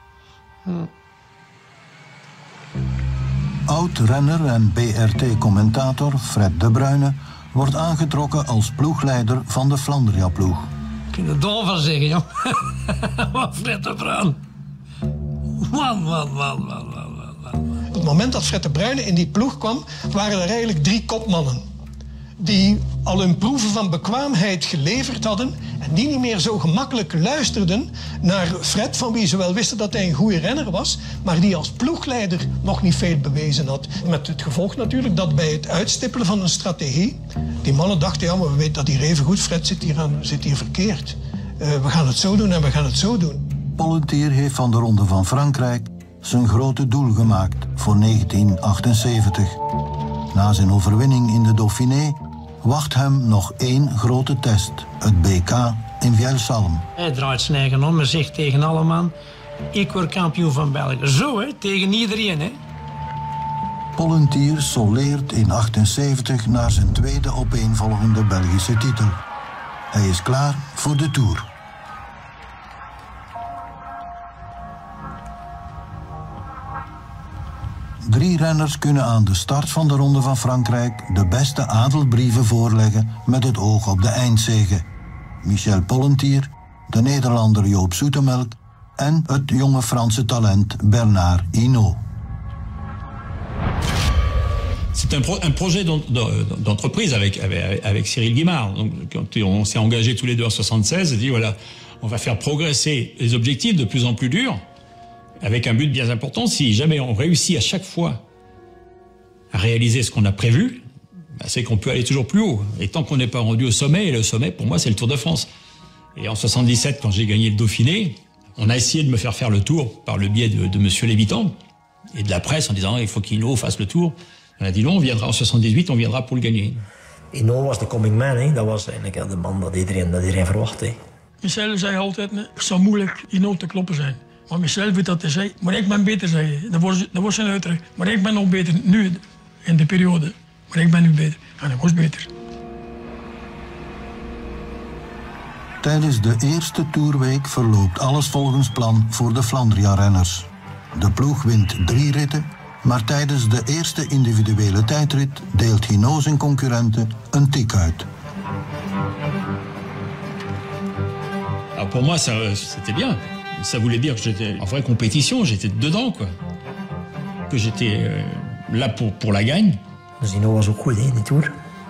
Oud-renner en BRT-commentator Fred De Bruyne wordt aangetrokken als ploegleider van de Flandria-ploeg. Ik kan er dol van zeggen, joh. Wat Fred De Bruyne. Man. Op het moment dat Fred De Bruyne in die ploeg kwam, waren er eigenlijk 3 kopmannen. Die al hun proeven van bekwaamheid geleverd hadden en die niet meer zo gemakkelijk luisterden naar Fred, van wie ze wel wisten dat hij een goede renner was, maar die als ploegleider nog niet veel bewezen had. Met het gevolg natuurlijk dat bij het uitstippelen van een strategie die mannen dachten, ja, maar we weten dat hier even goed, Fred zit hier verkeerd. We gaan het zo doen en we gaan het zo doen. Pollentier heeft van de Ronde van Frankrijk zijn grote doel gemaakt voor 1978. Na zijn overwinning in de Dauphiné wacht hem nog 1 grote test, het BK in Vielsalm. Hij draait zijn eigen om en zegt tegen alle man, ik word kampioen van België. Zo, hè, tegen iedereen. Hè. Pollentier soleert in 78 naar zijn 2e opeenvolgende Belgische titel. Hij is klaar voor de Tour. Drie renners kunnen aan de start van de Ronde van Frankrijk de beste adelbrieven voorleggen met het oog op de eindzege. Michel Pollentier, de Nederlander Joop Zoetemelk en het jonge Franse talent Bernard Hinault. C'est un projet d'entreprise avec Cyril Guimard. Donc, quand on s'est engagés tous les deux en 76, on dit voilà, on va faire progresser les objectifs de plus en plus durs, avec un but bien important. Si jamais on réussit à chaque fois à réaliser ce qu'on a prévu, bah, c'est qu'on peut aller toujours plus haut. Et tant qu'on n'est pas rendu au sommet, et le sommet pour moi c'est le Tour de France. Et en 77, quand j'ai gagné le Dauphiné, on a essayé de me faire le Tour par le biais de Monsieur Lévitan et de la presse en disant il faut qu'Hinault fasse le Tour. On a dit non, on viendra en 78, on viendra pour le gagner. Hinault was de coming man, hè. Dat was eigenlijk de man dat iedereen verwachtte. Michel zei altijd, het zou moeilijk Hinault te kloppen zijn. Maar Michel weet dat hij zei, maar ik ben beter, zei hij. Dat was zijn uitdruk. Maar ik ben nog beter nu, in de periode. Maar ik ben nu beter. En hij was beter. Tijdens de eerste toerweek verloopt alles volgens plan voor de Flandria-renners. De ploeg wint 3 ritten, maar tijdens de eerste individuele tijdrit deelt Hinault zijn concurrenten een tik uit. Alors pour moi, c'était bien. Ça voulait dire que j'étais en vraie compétition, j'étais dedans, quoi. Que j'étais là pour la gagne. Dus Hinault was ook goed, hè, in die Tour.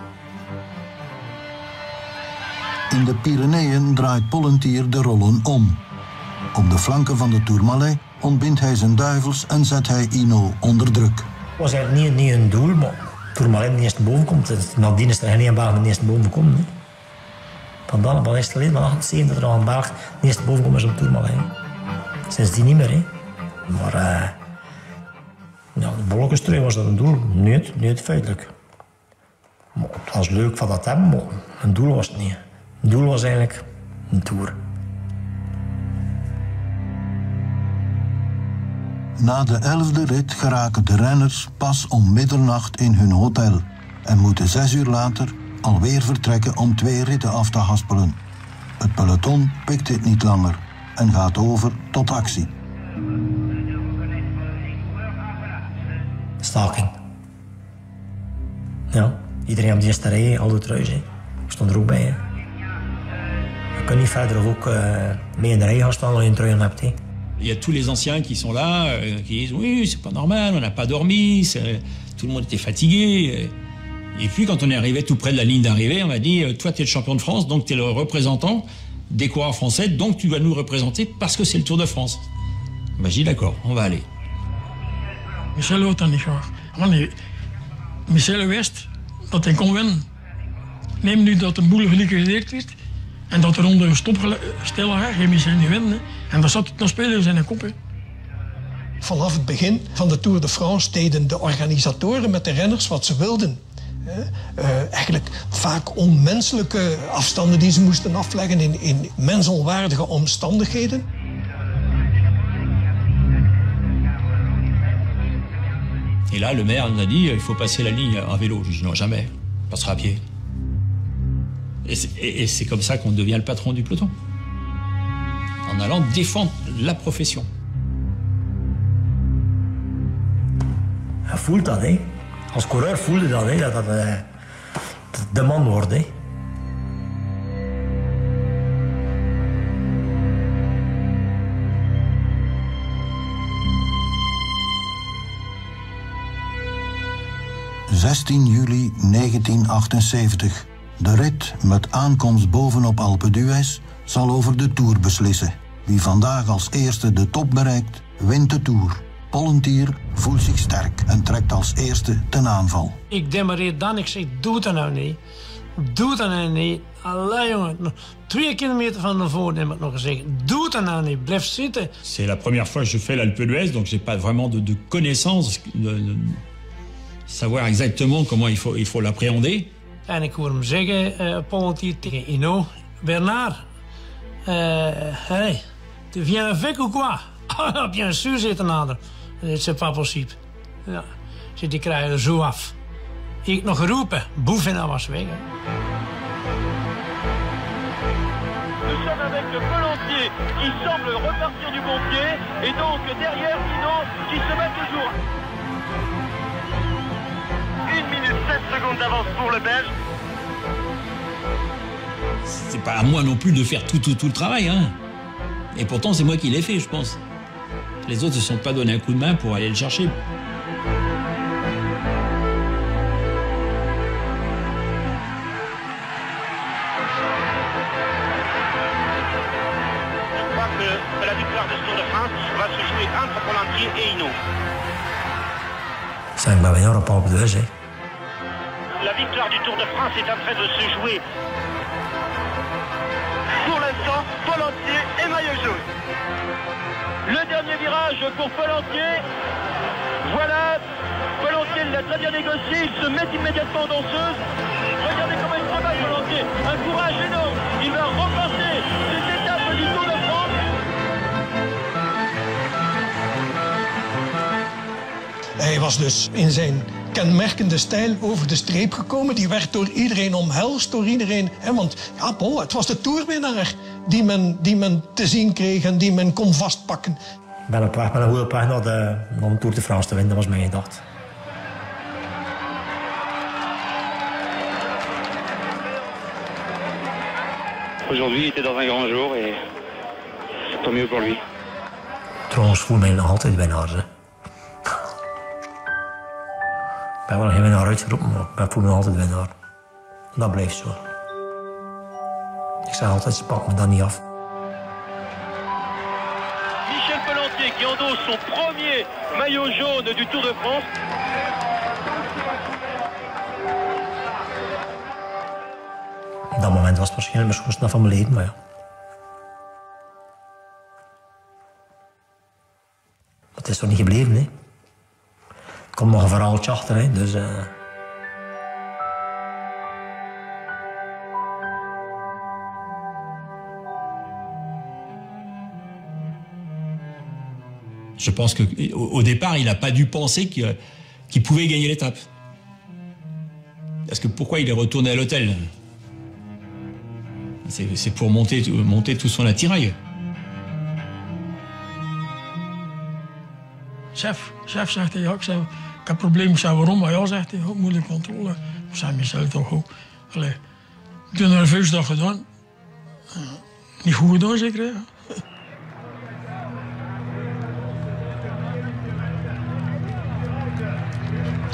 In de Pyreneeën draait Pollentier de rollen om. Op de flanken van de Tourmalet ontbindt hij zijn duivels en zet hij Hinault onder druk. Het was eigenlijk niet een doel, maar Tourmalet de eerste boven komt. Nadien is er geen Belg de eerste boven komt. Van is het geleden, van 78 dat er al een Belg de eerste boven komt is op Tourmalet. Sindsdien niet meer. Hè. Maar de bolletjestrui was dat een doel? Nee, feitelijk. Maar het was leuk van dat hebben, maar een doel was het niet. Een doel was eigenlijk een Tour. Na de 11e rit geraken de renners pas om middernacht in hun hotel en moeten 6 uur later alweer vertrekken om 2 ritten af te haspelen. Het peloton pikt dit niet langer en gaat over tot actie. Staking. Ja, iedereen op de eerste rij, al doet ruis. Ik stond er ook bij. Hè. Je kunt niet verder of ook mee in de rij gaan staan als je een trui hebt. Hè. Il y a tous les anciens qui sont là, qui disent oui, c'est pas normal, on n'a pas dormi, tout le monde était fatigué. Et puis quand on est arrivé tout près de la ligne d'arrivée, on m'a dit toi tu es le champion de France, donc tu es le représentant des coureurs français, donc tu vas nous représenter parce que c'est le Tour de France. Ben, j'ai dit d'accord, on va aller. Michel wil dat niet graag. Maar nee, Michel wist dat hij kon winnen. Neem nu dat de boel geliquideerd is en dat de ronde stopgesteld gaat, ging Michel niet winnen. En dat speelde in zijn kop. Vanaf het begin van de Tour de France deden de organisatoren met de renners wat ze wilden. Eigenlijk vaak onmenselijke afstanden die ze moesten afleggen in mensonwaardige omstandigheden. Et là, le maire nous a dit il faut passer la ligne en vélo. Je dis non, jamais, on passera à pied. Et c'est comme ça qu'on devient le patron du peloton. En allant défendre la profession. Je voelt dat, hè. Als coureur voelde dat, hè, dat de man wordt, hè. ...16 juli 1978. De rit met aankomst bovenop Alpe d'Huez zal over de Tour beslissen. Wie vandaag als eerste de top bereikt, wint de Tour. Pollentier voelt zich sterk en trekt als eerste ten aanval. Ik demareer dan, ik zeg, doe dat nou niet. Doe dat nou niet. Allee jongen, 2 kilometer van de voren heb ik nog gezegd. Doe dat nou niet, blijf zitten. C'est la première fois que je fais l'Alpe d'Huez, donc j'ai pas vraiment de connaissances, de savoir exactement comment il faut l'appréhender. En ik hoor hem zeggen, Pollentier tegen Hinault, Bernard, hey, tu viens avec ou quoi? Ah, bien sûr, zit een ander. C'est pas possible. Ja, ze die krijgen er zo af. Ik nog geroepen, Boufena was weg. Hè. Nous sommes avec le Pollentier qui semble repartir du bon pied et donc derrière Hinault qui se met toujours. 1 minute 7 secondes d'avance pour le Belge. C'est pas à moi non plus de faire tout le travail, hein. Et pourtant, c'est moi qui l'ai fait, je pense. Les autres ne se sont pas donné un coup de main pour aller le chercher. Je crois que la victoire de ce Tour de France va se jouer entre Pollentier et Hinault. Zijn we weer op Alpe d'Huez, hè. La victoire du Tour de France est en train de se jouer. Pour l'instant, Pollentier et maillot jaune. Le dernier virage pour Pollentier. Voilà, Pollentier l'a très bien négocié, il se met immédiatement en danseuse. Regardez comment il travaille Pollentier, un courage énorme. Il va repasser cette étape du Tour de France. Hij was dus in zijn kenmerkende stijl over de streep gekomen. Die werd door iedereen omhelst, door iedereen. Hè, want ja, Paul, het was de toerwinnaar die men te zien kreeg en die men kon vastpakken. Ik ben op weg met een goede pech naar de Tour de France te winnen, dat was mijn gedachte. Aujourd'hui, il était dans un grand jour et tant mieux pour lui. Trouwens, voel mij nog altijd winnaar, hè. Ik ben wel geen winnaar uitgeroepen, maar ik voel me altijd winnaar. En dat blijft zo. Ik zeg altijd, ze pakken me dat niet af. Michel Pollentier qui endosse son premier maillot jaune du Tour de France. Op dat moment was het waarschijnlijk mijn schoonste van mijn leven, maar ja. Het is toch niet gebleven, hè. Er komt nog een verhaaltje achter, hè, dus... Je pense qu'au départ, il n'a pas dû penser qu'il pouvait gagner l'étape. Parce que pourquoi il est retourné à l'hôtel? C'est pour monter tout son attirail. Chef zegt hij, ja, ik heb problemen. Ik zei, waarom? Maar ja, zegt hij, moeilijke controle. Ik zei, mezelf toch ook. Allee, ik heb een vuistdag gedaan. Niet goed gedaan, zeker, hè?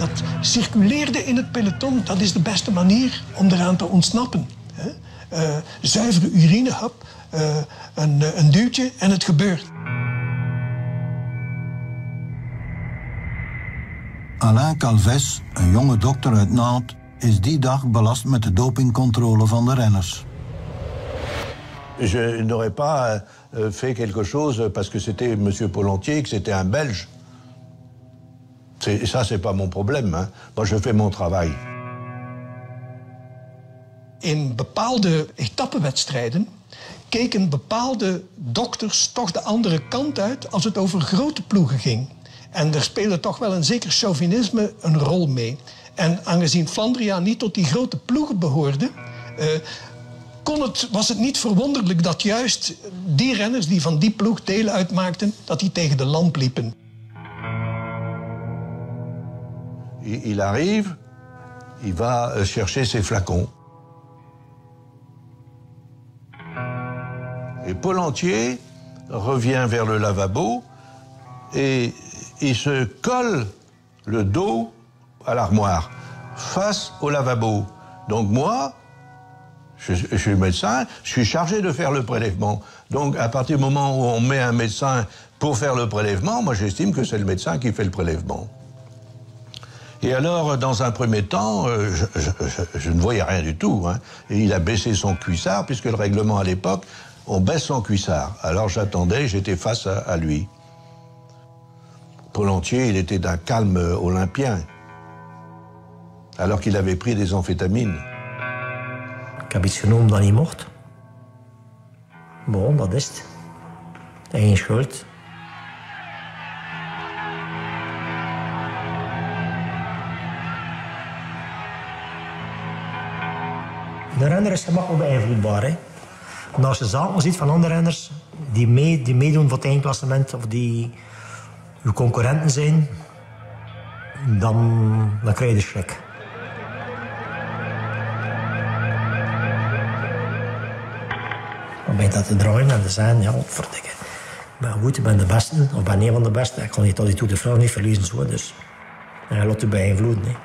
dat circuleerde in het peloton. Dat is de beste manier om eraan te ontsnappen. Zuivere urinehap, een duwtje en het gebeurt. Alain Calves, een jonge dokter uit Nantes, is die dag belast met de dopingcontrole van de renners. Je n'aurais pas fait quelque chose parce que c'était M. Pollentier, que c'était un Belge. Ça, c'est pas mon problème. Hein. Moi, je fais mon travail. In bepaalde etappenwedstrijden keken bepaalde dokters toch de andere kant uit als het over grote ploegen ging. En er speelde toch wel een zeker chauvinisme een rol mee. En aangezien Flandria niet tot die grote ploegen behoorde, was het niet verwonderlijk dat juist die renners die van die ploeg deel uitmaakten, dat die tegen de lamp liepen. Il arrive, il va chercher ses flacons. Et Pollentier revient vers le lavabo et il se colle le dos à l'armoire, face au lavabo. Donc moi, je suis médecin, je suis chargé de faire le prélèvement. Donc à partir du moment où on met un médecin pour faire le prélèvement, moi j'estime que c'est le médecin qui fait le prélèvement. Et alors, dans un premier temps, je ne voyais rien du tout. Hein. Et il a baissé son cuissard, puisque le règlement à l'époque, on baisse son cuissard. Alors j'attendais, j'étais face à lui. Pollentier, il était d'un calme olympien, alors qu'il avait pris des amphétamines. Ik heb iets genomen dat niet mocht. Bon, dat is het. Eigen schuld. De renner is gemakkelijk beïnvloedbaar. Hè? En als je zaken ziet van andere renners die meedoen voor het eindklassement of die uw concurrenten zijn, dan krijg je de schrik. Dan ben je dat te draaien en te zeggen, ja, verdikke. Ik ben goed, ik ben de beste, of ben een van de beste. Ik kan niet tot die Tour de France niet verliezen, zo, dus. En je laat je beïnvloeden. Hè.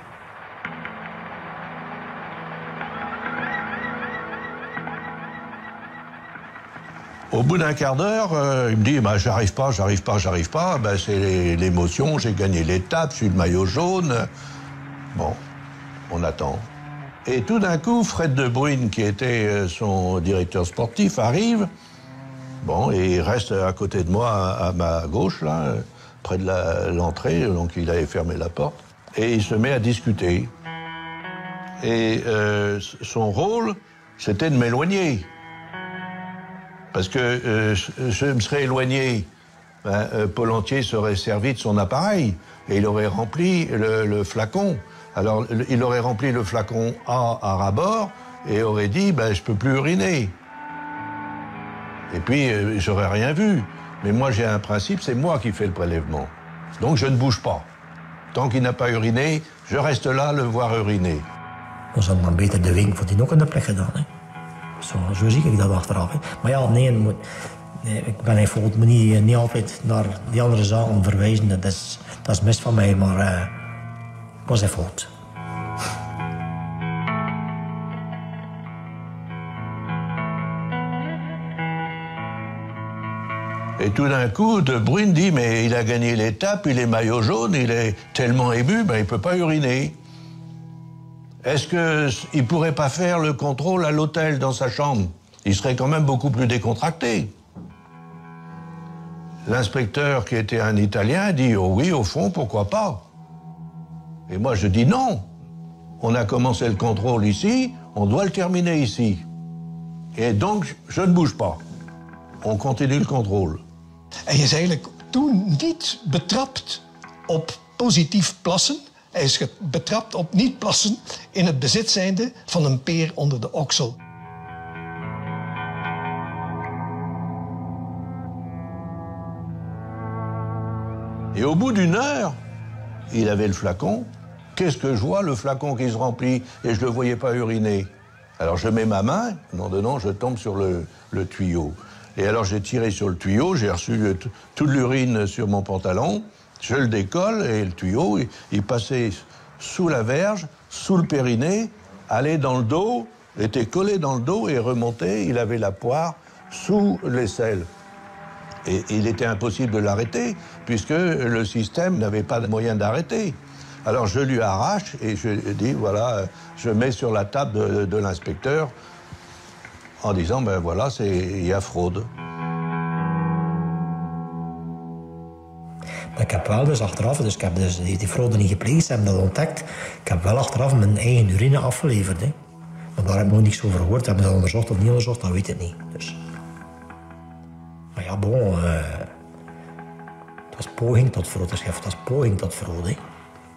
Au bout d'un quart d'heure, il me dit bah, j'arrive pas. Ben, c'est l'émotion, j'ai gagné l'étape, je suis le maillot jaune. Bon, on attend. Et tout d'un coup, Fred De Bruyne, qui était son directeur sportif, arrive. Bon, et il reste à côté de moi, à ma gauche, là, près de l'entrée, donc il avait fermé la porte. Et il se met à discuter. Et son rôle, c'était de m'éloigner. Parce que je me serais éloigné, Pollentier serait servi de son appareil et il aurait rempli le flacon. Alors, il aurait rempli le flacon à ras-bord et aurait dit « je peux plus uriner ». Et puis, j'aurais rien vu. Mais moi, j'ai un principe, c'est moi qui fais le prélèvement. Donc, je ne bouge pas. Tant qu'il n'a pas uriné, je reste là, le voir uriner. Dan zou dan beter de wink voor die ook in de plek gedaan. Hè? Zo zie ik dat achteraf. Hè? Maar ja, nee, ik ben bijvoorbeeld niet altijd naar die andere zaken verwijzen. Dat is mis van mij, maar was hij fout. Et tout d'un coup, De Bruyne dit « Mais il a gagné l'étape, il est maillot jaune, il est tellement ému, il ne peut pas uriner. Est-ce qu'il ne pourrait pas faire le contrôle à l'hôtel, dans sa chambre? Il serait quand même beaucoup plus décontracté. » L'inspecteur, qui était un Italien, dit « Oh oui, au fond, pourquoi pas ?» Et moi, je dis « Non, on a commencé le contrôle ici, on doit le terminer ici. Et donc, je ne bouge pas. On continue le contrôle. » Hij is eigenlijk toen niet betrapt op positief plassen. Hij is betrapt op niet plassen in het bezit zijnde van een peer onder de oksel. Et au bout d'une heure, il avait le flacon. Qu'est-ce que je vois? Le flacon qui se remplit et je ne le voyais pas uriner. Alors je mets ma main, non, je tombe sur le tuyau. Et alors j'ai tiré sur le tuyau, j'ai reçu toute l'urine sur mon pantalon, je le décolle et le tuyau, il passait sous la verge, sous le périnée, allait dans le dos, était collé dans le dos et remontait. Il avait la poire sous l'aisselle. Et il était impossible de l'arrêter, puisque le système n'avait pas de moyen d'arrêter. Alors je lui arrache et je dis, voilà, je mets sur la table de l'inspecteur en disant, ben voilà, il y a fraude. Ik heb wel dus achteraf, dus ik heb dus die fraude niet gepleegd, ze hebben dat ontdekt. Ik heb wel achteraf mijn eigen urine afgeleverd. Hè. Maar daar heb ik nog niks over gehoord. Hebben ze dat onderzocht of niet onderzocht, dat weet ik niet. Dus. Maar ja, bon, het was poging tot fraude. Dus dat was poging tot fraude. Hè.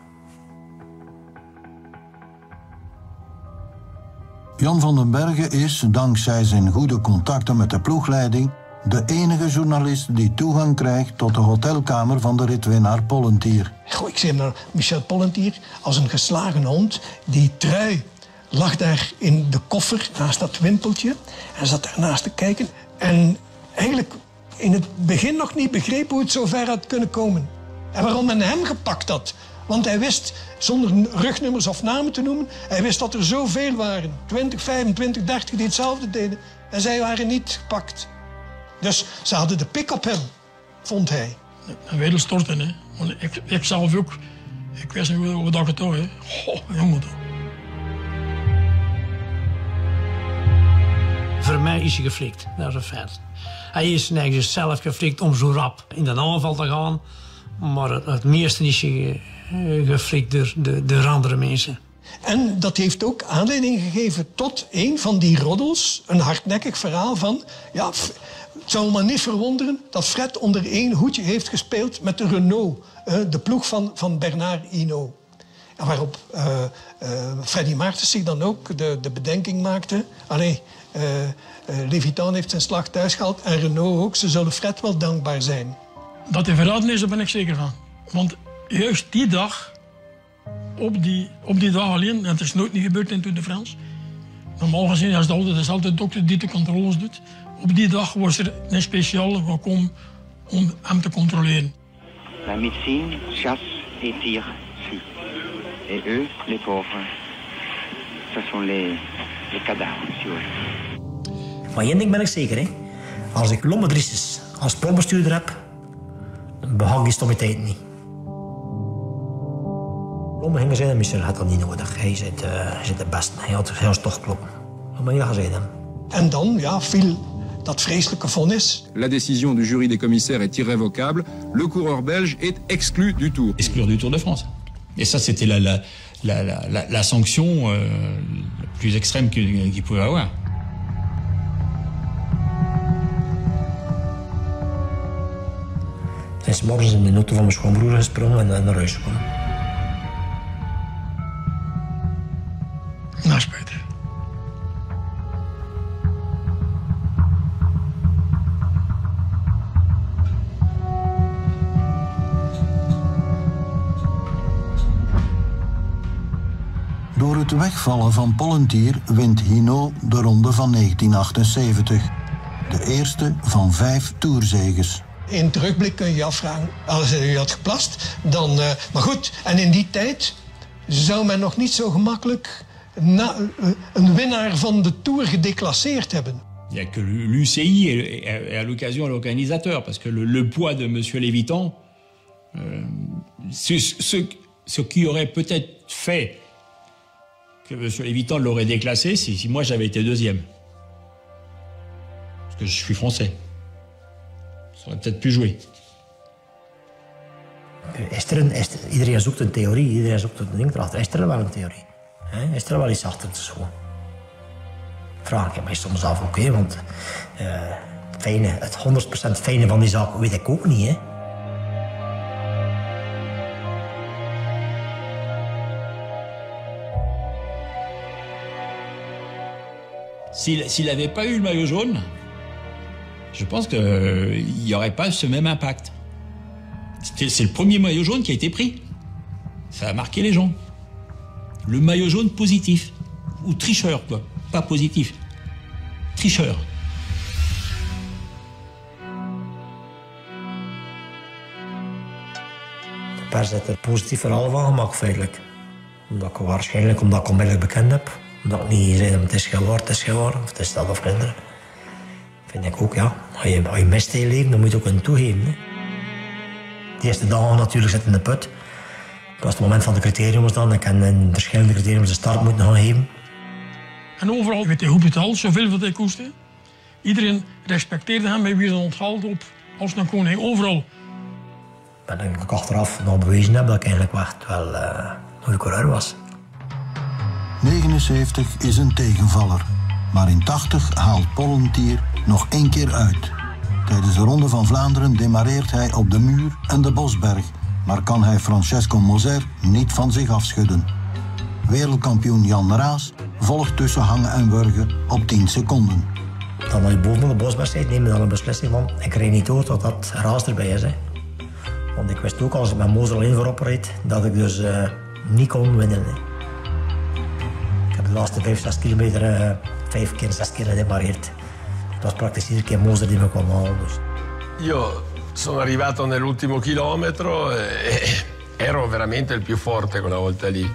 Jan van den Bergen is, dankzij zijn goede contacten met de ploegleiding, de enige journalist die toegang krijgt tot de hotelkamer van de ritwinnaar Pollentier. Goh, ik zie naar Michel Pollentier als een geslagen hond. Die trui lag daar in de koffer naast dat wimpeltje. Hij zat daarnaast te kijken. En eigenlijk in het begin nog niet begreep hoe het zo ver had kunnen komen. En waarom men hem gepakt had. Want hij wist, zonder rugnummers of namen te noemen, hij wist dat er zoveel waren. 20, 25, 30 die hetzelfde deden. En zij waren niet gepakt. Dus ze hadden de pik op hem, vond hij. Een wereld storten, hè. Want ik zelf ook. Ik wist niet hoe dat het was, hè. Goh, jongen. Voor mij is hij geflikt, dat is een feit. Hij is nergens zelf geflikt om zo rap in de aanval te gaan. Maar het meeste is hij geflikt door andere mensen. En dat heeft ook aanleiding gegeven tot een van die roddels. Een hardnekkig verhaal van... Ja, het zou me niet verwonderen dat Fred onder één hoedje heeft gespeeld met de Renault. De ploeg van Bernard Hinault. En waarop Freddy Maartens zich dan ook de bedenking maakte... Allee, Levitan heeft zijn slag thuis gehaald en Renault ook. Ze zullen Fred wel dankbaar zijn. Dat hij verraden is, daar ben ik zeker van. Want juist die dag, op die dag alleen, en het is nooit niet gebeurd in Tour de France. Normaal gezien is het altijd de dokter die de controles doet. Op die dag was er een speciale gekomen om hem te controleren. La médecine chasse et tire dessus. Et eux, les pauvres, ce sont les cadavres, si vous voulez. Maar één ding ben ik zeker, hè. Als ik Lommedriesses als ploegbestuurder heb, dan behang die stommiteiten niet. Lomme gingen zijn, Michel had dat niet nodig. Hij zit de beste. Hij had ons toch kloppen. Lomme ging zijn hem. En dan, ja, viel dat vreselijke vonnis. La décision du jury des commissaires est irrévocable. Le coureur belge est exclu du Tour. Exclu du Tour de France. Et ça, c'était la sanction la plus extrême qu'il pouvait avoir. Hij is morgens in de auto van mijn schoonbroer gesprongen en naar huis gekomen. Nou, spijtig. Door het wegvallen van Pollentier wint Hinault de ronde van 1978. De eerste van 5 toerzeges. In terugblik kun je je afvragen, als je had geplast, dan... maar goed, en in die tijd zou men nog niet zo gemakkelijk een winnaar van de Tour gedéclasseerd hebben. Il n'y a que l'UCI et à l'occasion l'organisateur, parce que le poids de M. Levitan, ce qui aurait peut-être fait que M. Levitan l'aurait déclassé si moi j'avais été deuxième. Parce que je suis français. Ça aurait peut-être pu jouer. Iedereen zoekt een theorie, iedereen zoekt een ding erachter. Is er wel een theorie? Is er wel iets achter te zoeken? Vraag ik mij soms af, oké, want het 100% fijne van die zaak weet ik ook niet, hè. S'il n'avait pas eu le maillot jaune, je pense qu'il n'y aurait pas ce même impact. C'est le premier maillot jaune qui a été pris. Ça a marqué les gens. Le maillot jaune positif. Ou tricheur, quoi. Pas positif. Tricheur. De pers heeft er positief verhaal van gemaakt, feitelijk. Waarschijnlijk omdat ik onmiddellijk bekend heb. Dat ik niet zei, het is geworden, of het is dat of kinderen. Vind ik ook, ja. Als je mist in je leven, dan moet je ook een toegeven. Hè. De eerste dagen natuurlijk zit in de put. Dat was het moment van de criteriums dan. Ik heb in verschillende criteriums de start moeten gaan geven. En overal werd hij goed betaald, zoveel wat hij kostte. Iedereen respecteerde hem, hij wees een onthaald op als een koning, overal. En ik achteraf nog bewezen heb dat ik eigenlijk echt wel een goede coureur was. 79 is een tegenvaller. Maar in 80 haalt Pollentier nog 1 keer uit. Tijdens de Ronde van Vlaanderen demareert hij op de Muur en de Bosberg. Maar kan hij Francesco Moser niet van zich afschudden. Wereldkampioen Jan Raas volgt tussen hangen en wurgen op 10 seconden. Dan als je boven de Bosberg zit, neem je dan een beslissing van... Ik rijd niet door totdat Raas erbij is. Hè. Want ik wist ook als ik met Moser alleen voorop reed, dat ik dus niet kon winnen. Hè. Ik heb de laatste 5-6 kilometer 5 keer, 6 keer gedemareerd. Het was praktisch iedere keer Moser die me kwam halen. Dus. Io sono arrivato nell'ultimo chilometro e ero veramente il più forte quella volta lì.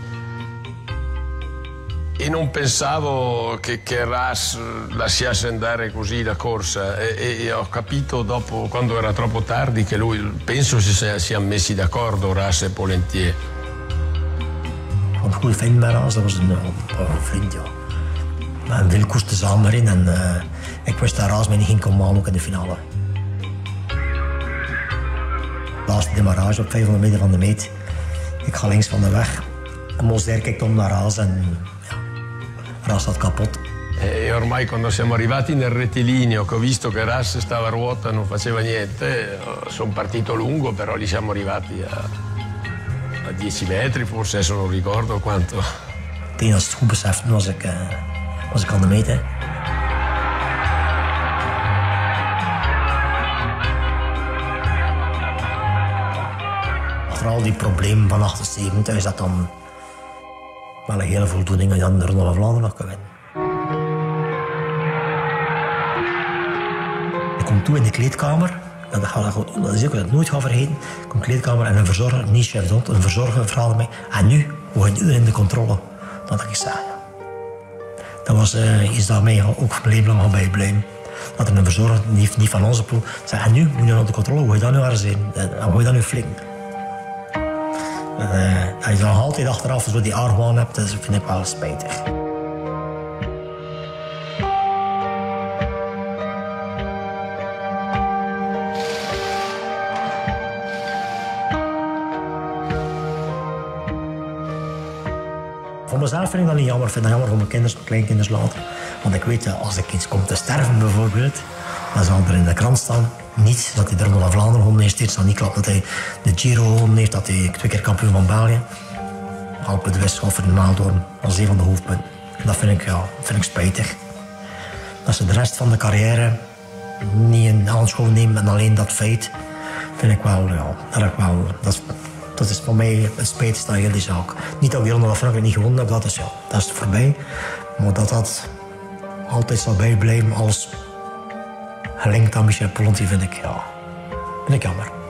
E non pensavo che Raas lasciasse andare così la corsa e ho capito dopo, quando era troppo tardi, che lui, penso si siano messi d'accordo, Raas e Pollentier. Een goede vriend met Raas, dat was een vriend, ja. En veel koersen samen erin en ik wist dat Raas mij niet ging komen halen ook in de finale. Laatste demarrage op 500 meter van de meet. Ik ga links van de weg. En Moser kijkt om naar Raas en ja, Raas staat kapot. E ormai quando siamo arrivati nel rettilineo, che ho visto che Raas stava a ruota, non faceva niente, sono partito lungo, però lì siamo arrivati a 10 metri, forse adesso non ricordo quanto. Tegen als het goed besefte was ik aan de meet. Hè. Al die problemen van 78 is dat dan wel een hele voldoening dat je dan de Ronde van Vlaanderen nog kan winnen. Ik kom toe in de kleedkamer, dat is ook wat ik nooit ga vergeten. Ik kom in de kleedkamer en een verzorger, niet chef d'hôte, een verzorger vraagt mij: en nu? Hoe gaat u in de controle? Dat ik zei, ja. Dat was iets dat mij ook mijn leven lang bij blijven. Dat er een verzorger, niet van onze ploeg, zei: en nu moet je naar de controle, hoe ga je dat nu arresteren? Hoe ga je dat nu flikken? Als je dan altijd achteraf zo die argwaan hebt, dat vind ik wel spijtig. Voor mezelf vind ik dat niet jammer. Ik vind dat jammer voor mijn kleinkinders later. Want ik weet, als ik iets kom te sterven bijvoorbeeld, dan zal er in de krant staan niet dat hij de Ronde van Vlaanderen gewonnen heeft. Het zal niet kloppen dat hij de Giro gewonnen heeft, dat hij 2 keer kampioen van België. Alpe d'Huez of in Maaldoorn als een van de hoofdpunten. Dat vind ik spijtig. Dat ze de rest van de carrière niet in aanschouw nemen en alleen dat feit, vind ik wel, ja, dat is voor mij het spijtigste aan heel die zaak. Niet dat ik die Ronde van Frankrijk niet gewonnen heb, dat is voorbij. Maar dat altijd zal bijblijven als gelinkt aan Michel Pollentier vind ik jammer.